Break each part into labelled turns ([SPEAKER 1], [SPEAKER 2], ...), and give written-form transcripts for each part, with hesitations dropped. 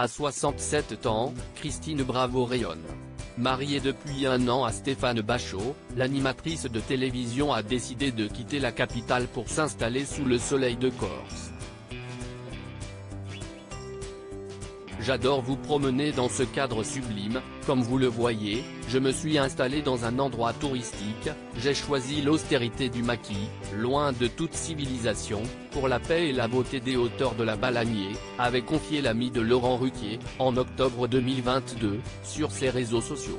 [SPEAKER 1] À 67 ans, Christine Bravo rayonne. Mariée depuis 1 an à Stéphane Bachot, l'animatrice de télévision a décidé de quitter la capitale pour s'installer sous le soleil de Corse. J'adore vous promener dans ce cadre sublime, comme vous le voyez, je me suis installé dans un endroit touristique, j'ai choisi l'austérité du maquis, loin de toute civilisation, pour la paix et la beauté des hauteurs de la Balagnier, avait confié l'ami de Laurent Ruquier, en octobre 2022, sur ses réseaux sociaux.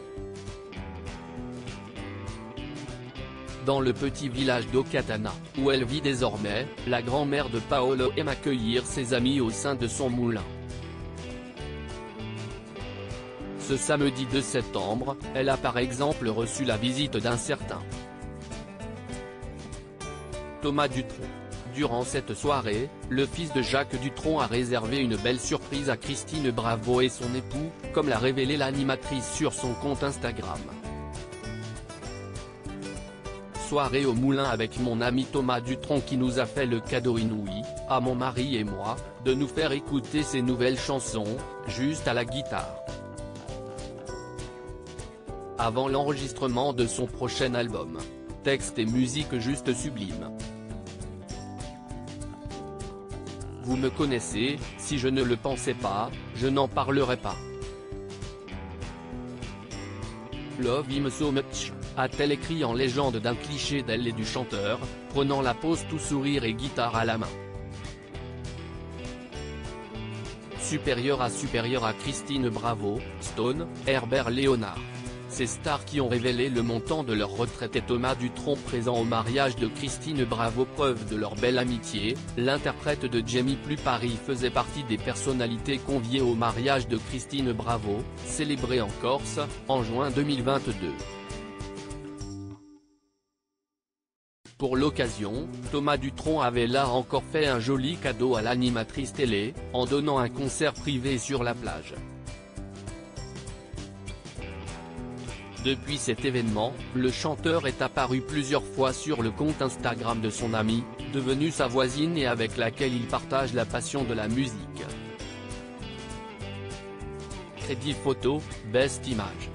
[SPEAKER 1] Dans le petit village d'Ocatana, où elle vit désormais, la grand-mère de Paolo aime accueillir ses amis au sein de son moulin. Ce samedi 2 septembre, elle a par exemple reçu la visite d'un certain Thomas Dutronc. Durant cette soirée, le fils de Jacques Dutronc a réservé une belle surprise à Christine Bravo et son époux, comme l'a révélé l'animatrice sur son compte Instagram. Soirée au moulin avec mon ami Thomas Dutronc qui nous a fait le cadeau inouï, à mon mari et moi, de nous faire écouter ses nouvelles chansons, juste à la guitare. Avant l'enregistrement de son prochain album. Texte et musique juste sublimes. Vous me connaissez, si je ne le pensais pas, je n'en parlerais pas. Love him so much, a-t-elle écrit en légende d'un cliché d'elle et du chanteur, prenant la pose tout sourire et guitare à la main. Supérieur à Christine Bravo, Stone, Herbert Léonard. Ces stars qui ont révélé le montant de leur retraite et Thomas Dutronc présent au mariage de Christine Bravo, preuve de leur belle amitié, l'interprète de Jamie Plus Paris faisait partie des personnalités conviées au mariage de Christine Bravo, célébré en Corse, en juin 2022. Pour l'occasion, Thomas Dutronc avait là encore fait un joli cadeau à l'animatrice télé, en donnant un concert privé sur la plage. Depuis cet événement, le chanteur est apparu plusieurs fois sur le compte Instagram de son amie, devenue sa voisine et avec laquelle il partage la passion de la musique. Crédit photo, Best Image.